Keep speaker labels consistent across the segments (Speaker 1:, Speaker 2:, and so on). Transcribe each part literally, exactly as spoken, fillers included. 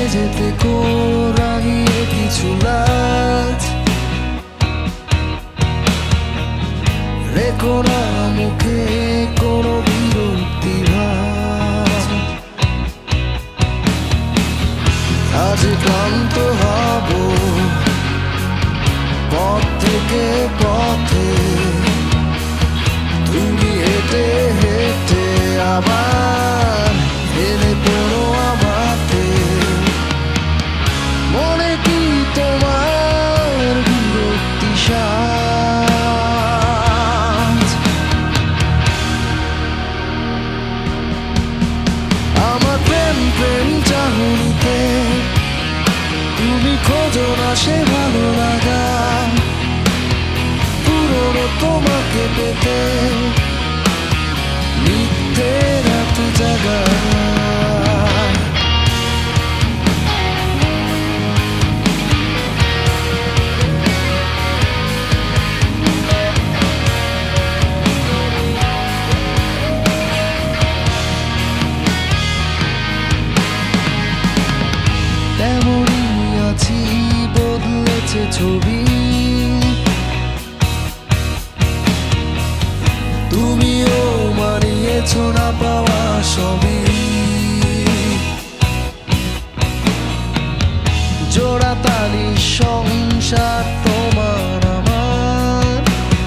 Speaker 1: যেতে কোরাঙিয়ে কিছু লাজ রেখো না মুখে কোনো বিরক্তি ভাব। আজ ক্লান্ত হব পথ থেকে পথে, তুমি হেঁটে হেঁটে আবার এলে পড়ো আমাকে। মনে কি তোমার বিরক্তি সাজ? আমার প্রেম প্রেম চাহনিতে তুমি খোঁজো না সে ভালো লাগা, পুরনো তোমাকে পেতে মিথ্যে রাত জাগা। তেমনই আছি, বদলেছে ছবি, তুমিও মানিয়েছো না পাওয়া সবই। জোড়া তালি সংসার তোমার আমার,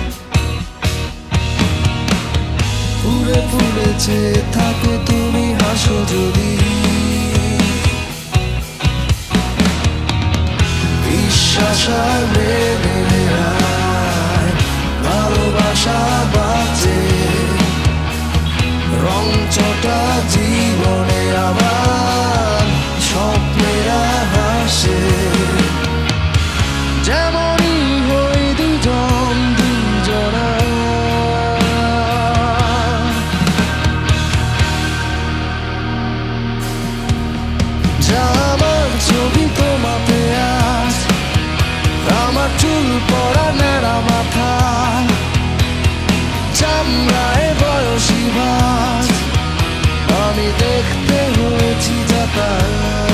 Speaker 1: ফুলে ফুলেছে থাকো তুমি হাসো যদি। বিশ্বাসার মেলে ভালোবাসা বাঁচে, রং চটা জীবনে আবার স্বপ্নেরা হাসে। যেমনই হই দুজন দুজনা, যা আমার ছবি তোমাতে আজ, আমার চুল পড়া নেড়া মাথা, চামড়ায় বয়সী ভাঁজ, আমি দেখতে হয়েছি যাতায়াত।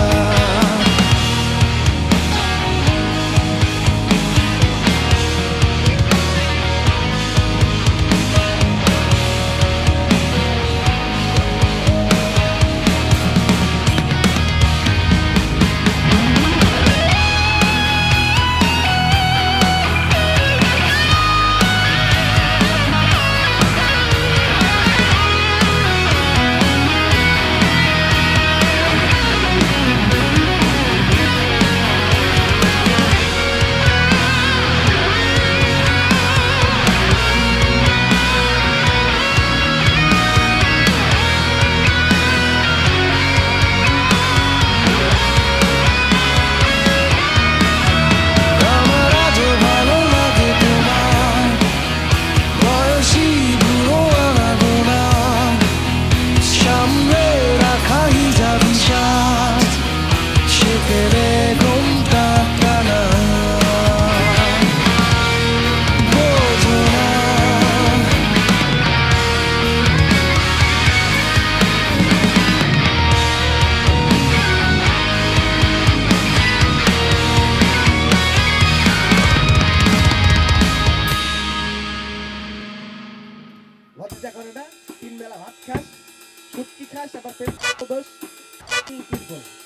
Speaker 2: লজ্জা করে না? তিন বেলা ভাত খাস, শুটকি খাস, আবার পেট দোষ, কি বল?